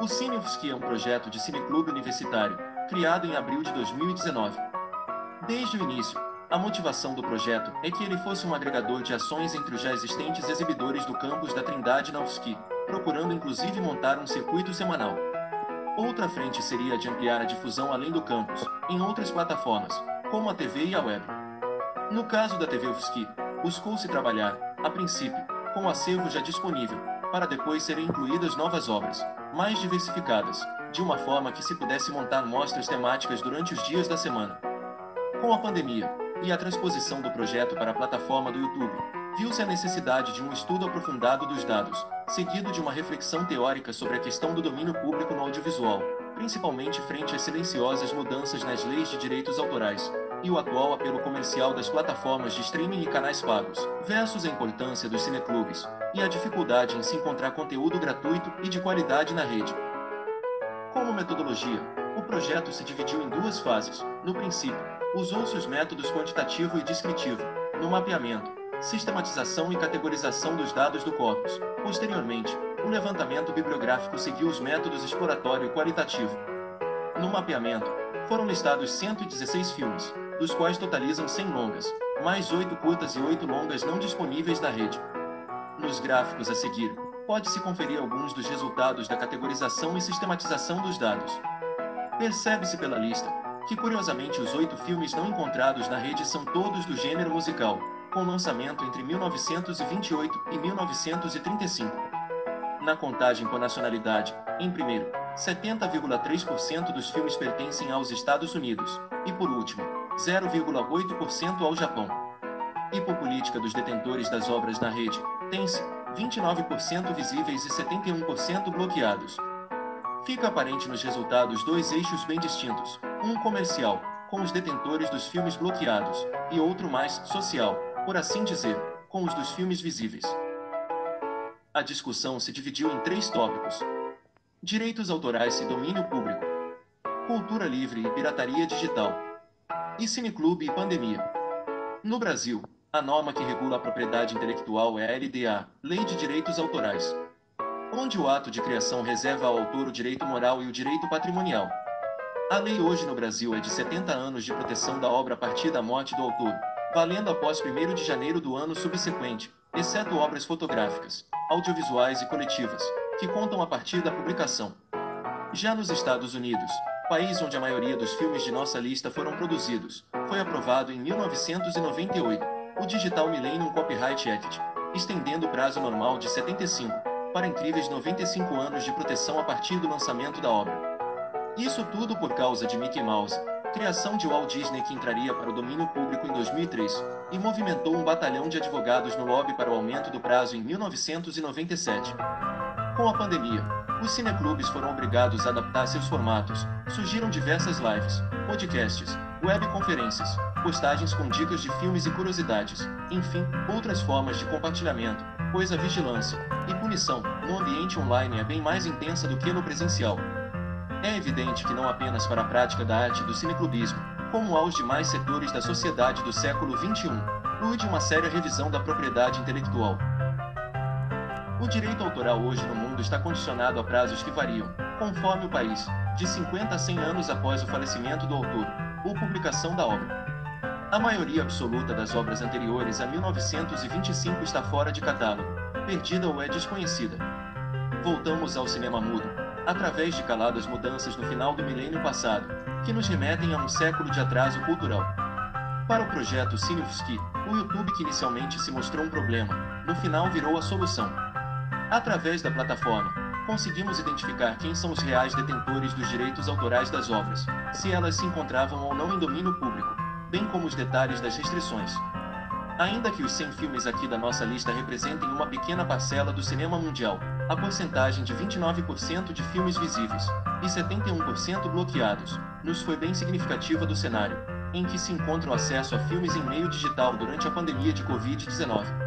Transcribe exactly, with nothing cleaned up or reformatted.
O Cine UFSC é um projeto de cineclube universitário, criado em abril de dois mil e dezenove. Desde o início, a motivação do projeto é que ele fosse um agregador de ações entre os já existentes exibidores do campus da Trindade na UFSC, procurando inclusive montar um circuito semanal. Outra frente seria a de ampliar a difusão além do campus, em outras plataformas, como a T V e a web. No caso da T V UFSC, buscou-se trabalhar, a princípio, com o acervo já disponível, para depois serem incluídas novas obras, mais diversificadas, de uma forma que se pudesse montar mostras temáticas durante os dias da semana. Com a pandemia, e a transposição do projeto para a plataforma do YouTube, viu-se a necessidade de um estudo aprofundado dos dados, seguido de uma reflexão teórica sobre a questão do domínio público no audiovisual, principalmente frente às silenciosas mudanças nas leis de direitos autorais, e o atual apelo comercial das plataformas de streaming e canais pagos, versus a importância dos cineclubes, e a dificuldade em se encontrar conteúdo gratuito e de qualidade na rede. Como metodologia, o projeto se dividiu em duas fases. No princípio, usou-se os métodos quantitativo e descritivo, no mapeamento, sistematização e categorização dos dados do corpus. Posteriormente, o levantamento bibliográfico seguiu os métodos exploratório e qualitativo. No mapeamento, foram listados cento e dezesseis filmes, dos quais totalizam cem longas, mais oito curtas e oito longas não disponíveis na rede. Nos gráficos a seguir, pode-se conferir alguns dos resultados da categorização e sistematização dos dados. Percebe-se pela lista, que curiosamente os oito filmes não encontrados na rede são todos do gênero musical, com lançamento entre mil novecentos e vinte e oito e mil novecentos e trinta e cinco. Na contagem por nacionalidade, em primeiro, setenta vírgula três por cento dos filmes pertencem aos Estados Unidos, e por último, zero vírgula oito por cento ao Japão. E por política dos detentores das obras na rede, tem-se vinte e nove por cento visíveis e setenta e um por cento bloqueados. Fica aparente nos resultados dois eixos bem distintos, um comercial, com os detentores dos filmes bloqueados, e outro mais social, por assim dizer, com os dos filmes visíveis. A discussão se dividiu em três tópicos: direitos autorais e domínio público, cultura livre e pirataria digital, e cineclube e pandemia. No Brasil, a norma que regula a propriedade intelectual é a L D A, Lei de Direitos Autorais, onde o ato de criação reserva ao autor o direito moral e o direito patrimonial. A lei hoje no Brasil é de setenta anos de proteção da obra a partir da morte do autor, valendo após primeiro de janeiro do ano subsequente, exceto obras fotográficas, audiovisuais e coletivas, que contam a partir da publicação. Já nos Estados Unidos, país onde a maioria dos filmes de nossa lista foram produzidos, foi aprovado em mil novecentos e noventa e oito, o Digital Millennium Copyright Act, estendendo o prazo normal de setenta e cinco, para incríveis noventa e cinco anos de proteção a partir do lançamento da obra. Isso tudo por causa de Mickey Mouse, criação de Walt Disney que entraria para o domínio público em dois mil e três, e movimentou um batalhão de advogados no lobby para o aumento do prazo em mil novecentos e noventa e sete. Com a pandemia, os cineclubes foram obrigados a adaptar seus formatos, surgiram diversas lives, podcasts, webconferências, postagens com dicas de filmes e curiosidades, enfim, outras formas de compartilhamento, pois a vigilância e punição no ambiente online é bem mais intensa do que no presencial. É evidente que não apenas para a prática da arte do cineclubismo, como aos demais setores da sociedade do século vinte e um, urge uma séria revisão da propriedade intelectual. O direito autoral hoje no mundo está condicionado a prazos que variam, conforme o país, de cinquenta a cem anos após o falecimento do autor, ou publicação da obra. A maioria absoluta das obras anteriores a mil novecentos e vinte e cinco está fora de catálogo, perdida ou é desconhecida. Voltamos ao cinema mudo, através de caladas mudanças no final do milênio passado, que nos remetem a um século de atraso cultural. Para o projeto Cine UFSC, o YouTube que inicialmente se mostrou um problema, no final virou a solução. Através da plataforma, conseguimos identificar quem são os reais detentores dos direitos autorais das obras, se elas se encontravam ou não em domínio público, bem como os detalhes das restrições. Ainda que os cem filmes aqui da nossa lista representem uma pequena parcela do cinema mundial, a porcentagem de vinte e nove por cento de filmes visíveis e setenta e um por cento bloqueados nos foi bem significativa do cenário em que se encontra o acesso a filmes em meio digital durante a pandemia de covid dezenove.